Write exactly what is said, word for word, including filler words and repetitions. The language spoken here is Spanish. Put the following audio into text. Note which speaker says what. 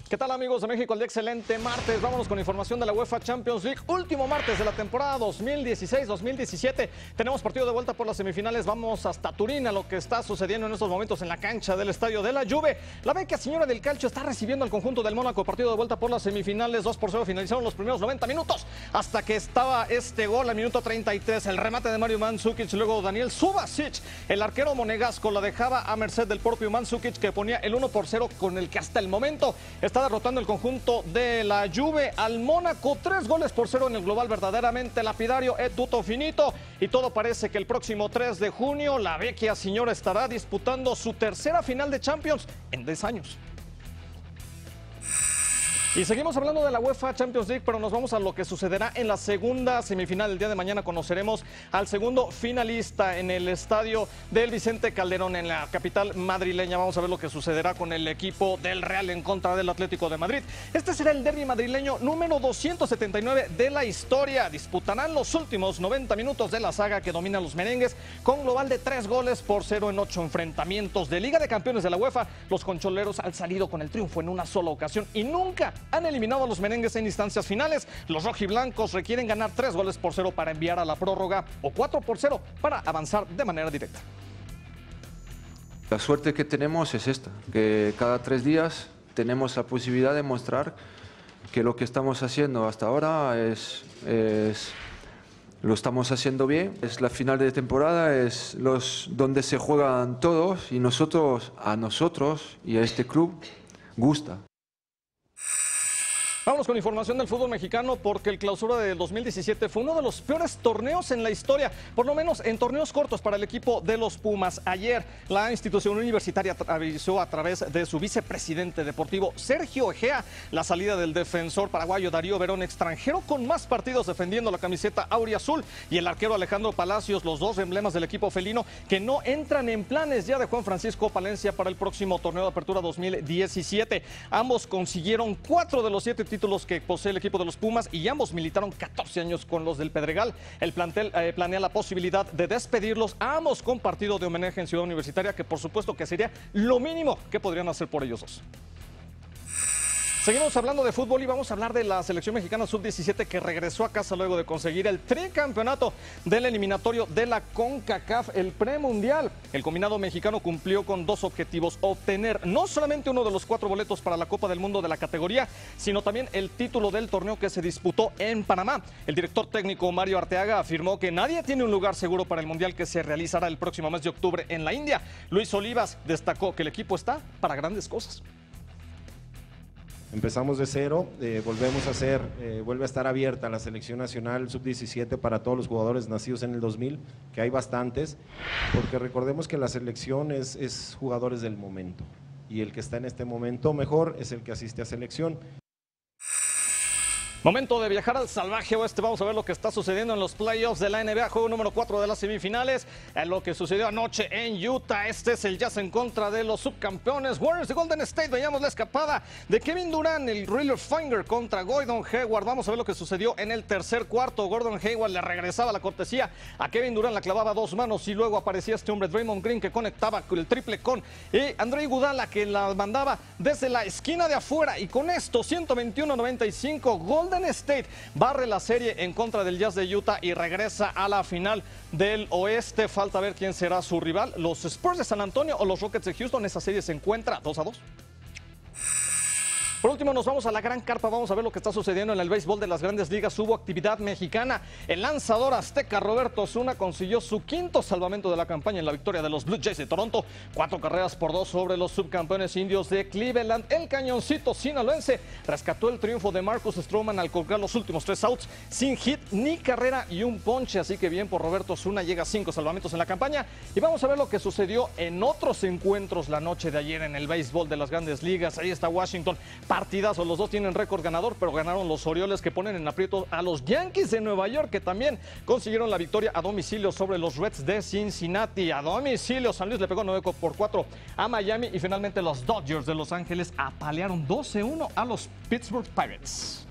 Speaker 1: ¿Qué tal, amigos de México? El día excelente martes. Vámonos con información de la UEFA Champions League. Último martes de la temporada dos mil dieciséis dos mil diecisiete. Tenemos partido de vuelta por las semifinales. Vamos hasta Turín a lo que está sucediendo en estos momentos en la cancha del estadio de la Juve. La vecchia señora del calcio está recibiendo al conjunto del Mónaco. Partido de vuelta por las semifinales. dos por cero finalizaron los primeros noventa minutos. Hasta que estaba este gol al minuto treinta y tres. El remate de Mario Mandzukic. Luego Daniel Subasic. El arquero monegasco la dejaba a merced del propio Mandzukic, que ponía el uno por cero, con el que hasta el momento está derrotando el conjunto de la Juve al Mónaco. Tres goles por cero en el global, verdaderamente lapidario, è tutto finito. Y todo parece que el próximo tres de junio la vecchia señora estará disputando su tercera final de Champions en diez años. Y seguimos hablando de la UEFA Champions League, pero nos vamos a lo que sucederá en la segunda semifinal. El día de mañana conoceremos al segundo finalista en el estadio del Vicente Calderón, en la capital madrileña. Vamos a ver lo que sucederá con el equipo del Real en contra del Atlético de Madrid. Este será el derbi madrileño número doscientos setenta y nueve de la historia. Disputarán los últimos noventa minutos de la saga que dominan los merengues, con global de tres goles por cero en ocho enfrentamientos de Liga de Campeones de la UEFA. Los concholeros han salido con el triunfo en una sola ocasión y nunca han eliminado a los merengues en instancias finales. Los rojiblancos requieren ganar tres goles por cero para enviar a la prórroga, o cuatro por cero para avanzar de manera directa.
Speaker 2: La suerte que tenemos es esta, que cada tres días tenemos la posibilidad de mostrar que lo que estamos haciendo hasta ahora es, es lo estamos haciendo bien. Es la final de temporada, es los donde se juegan todos, y nosotros, a nosotros y a este club gusta.
Speaker 1: Vamos con información del fútbol mexicano, porque el clausura del dos mil diecisiete fue uno de los peores torneos en la historia, por lo menos en torneos cortos para el equipo de los Pumas. Ayer la institución universitaria avisó a través de su vicepresidente deportivo Sergio Egea la salida del defensor paraguayo Darío Verón, extranjero con más partidos defendiendo la camiseta auriazul, y el arquero Alejandro Palacios, los dos emblemas del equipo felino que no entran en planes ya de Juan Francisco Palencia para el próximo torneo de apertura dos mil diecisiete. Ambos consiguieron cuatro de los siete títulos títulos que posee el equipo de los Pumas, y ambos militaron catorce años con los del Pedregal. El plantel eh, planea la posibilidad de despedirlos a ambos con partido de homenaje en Ciudad Universitaria, que por supuesto que sería lo mínimo que podrían hacer por ellos dos. Seguimos hablando de fútbol y vamos a hablar de la selección mexicana sub diecisiete, que regresó a casa luego de conseguir el tricampeonato del eliminatorio de la CONCACAF, el premundial. El combinado mexicano cumplió con dos objetivos: obtener no solamente uno de los cuatro boletos para la Copa del Mundo de la categoría, sino también el título del torneo que se disputó en Panamá. El director técnico Mario Arteaga afirmó que nadie tiene un lugar seguro para el mundial que se realizará el próximo mes de octubre en la India. Luis Olivas destacó que el equipo está para grandes cosas.
Speaker 3: Empezamos de cero, eh, volvemos a ser, eh, vuelve a estar abierta la selección nacional sub diecisiete para todos los jugadores nacidos en el dos mil, que hay bastantes, porque recordemos que la selección es, es jugadores del momento, y el que está en este momento mejor es el que asiste a selección.
Speaker 1: Momento de viajar al salvaje oeste. Vamos a ver lo que está sucediendo en los playoffs de la N B A, juego número cuatro de las semifinales. En lo que sucedió anoche en Utah, este es el Jazz en contra de los subcampeones Warriors de Golden State. Veamos la escapada de Kevin Durant, el Reeler Finger contra Gordon Hayward. Vamos a ver lo que sucedió en el tercer cuarto. Gordon Hayward le regresaba la cortesía a Kevin Durant, la clavaba a dos manos, y luego aparecía este hombre Draymond Green, que conectaba el triple con y Andre Iguodala, que la mandaba desde la esquina de afuera. Y con esto, ciento veintiuno a noventa y cinco, Golden State barre la serie en contra del Jazz de Utah y regresa a la final del oeste. Falta ver quién será su rival, los Spurs de San Antonio o los Rockets de Houston. Esa serie se encuentra dos a dos. Por último, nos vamos a la gran carpa. Vamos a ver lo que está sucediendo en el béisbol de las grandes ligas. Hubo actividad mexicana. El lanzador azteca Roberto Osuna consiguió su quinto salvamento de la campaña en la victoria de los Blue Jays de Toronto. Cuatro carreras por dos sobre los subcampeones indios de Cleveland. El cañoncito sinaloense rescató el triunfo de Marcus Stroman al colgar los últimos tres outs sin hit ni carrera y un ponche. Así que bien por Roberto Osuna, llega a cinco salvamentos en la campaña. Y vamos a ver lo que sucedió en otros encuentros la noche de ayer en el béisbol de las grandes ligas. Ahí está Washington. Partidazo, los dos tienen récord ganador, pero ganaron los Orioles, que ponen en aprieto a los Yankees de Nueva York, que también consiguieron la victoria a domicilio sobre los Reds de Cincinnati. A domicilio, San Luis le pegó nueve por cuatro a Miami, y finalmente los Dodgers de Los Ángeles apalearon doce a uno a los Pittsburgh Pirates.